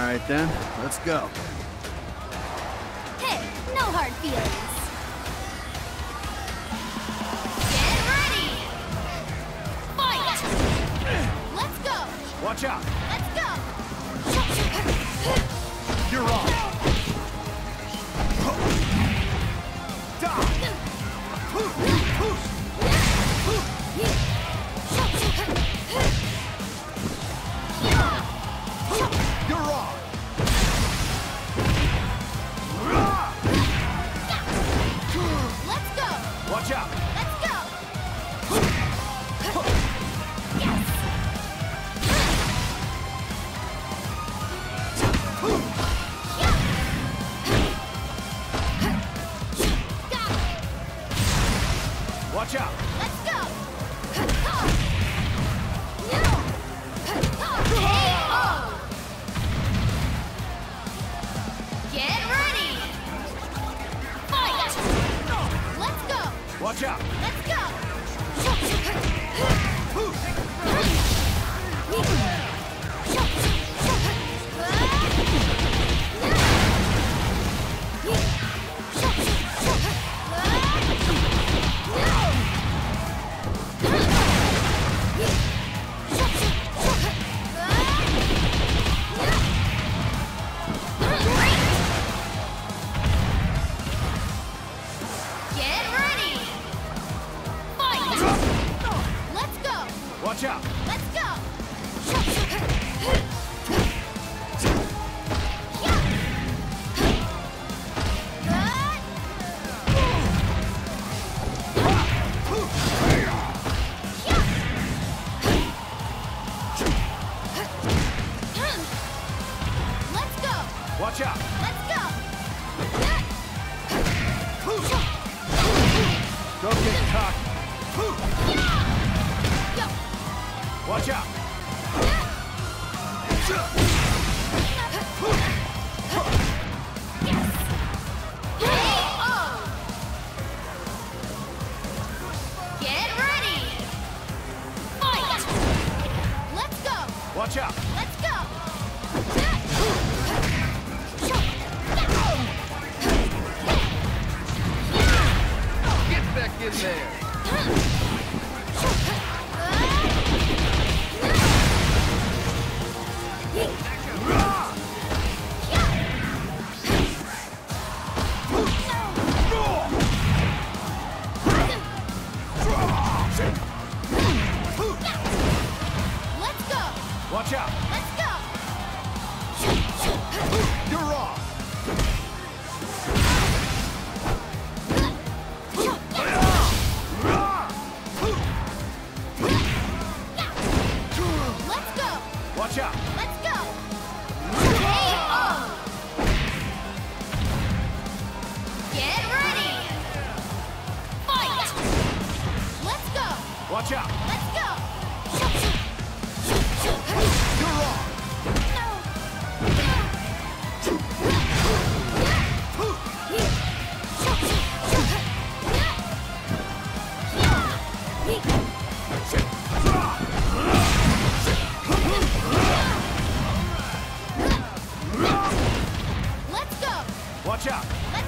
Alright then, let's go. Hey, no hard feelings. Get ready! Fight! Let's go! Watch out! Let's go! You're on! You're on! Let's go! Watch out! Let's go! Watch out! Let's go! Get ready! Fight! Let's go! Watch out! Let's go! Get ready! Fight! Let's go! Watch out! Let's go! Let's go! Watch out! Let's go! Don't get cocky! Go! Watch out! Get ready! Fight! Let's go! Watch out! Let's go! Get back in there! Let's go! Watch out! Let's go! You're on! Let's go! Watch out! Let's go! KO! Get ready! Fight! Let's go! Watch out! Let's go! You're on! Let's go! Watch out! Let's